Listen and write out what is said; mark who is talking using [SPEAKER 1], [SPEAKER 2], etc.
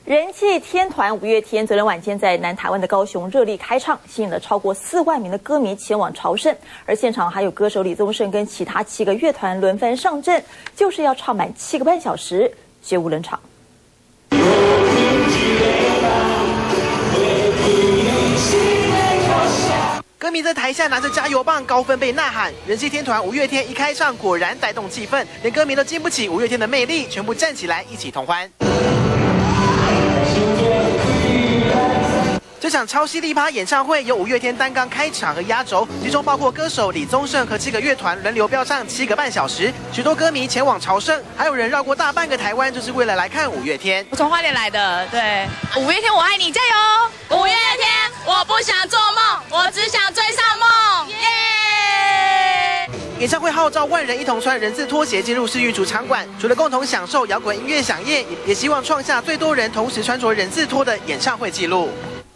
[SPEAKER 1] 人气天团五月天昨天晚间在南台湾的高雄热力开唱，吸引了超过4万名的歌迷前往朝圣，而现场还有歌手李宗盛跟其他7个乐团轮番上阵，就是要唱满7个半小时，绝无冷场。
[SPEAKER 2] 歌迷在台下拿着加油棒，高分贝呐喊。人气天团五月天一开唱，果然带动气氛，连歌迷都经不起五月天的魅力，全部站起来一起同欢。这场超犀利趴演唱会由五月天担纲开场和压轴，其中包括歌手李宗盛和7个乐团轮流飙唱7个半小时，许多歌迷前往朝圣，还有人绕过大半个台湾，就是为了来看五月天。
[SPEAKER 3] 我从花莲来的，对，五月天我爱你，加油！五月天，我不想做梦，我只想追上梦，耶！
[SPEAKER 2] 演唱会号召万人一同穿人字拖鞋进入世运主场馆，除了共同享受摇滚音乐飨宴，也希望创下最多人同时穿着人字拖的演唱会纪录。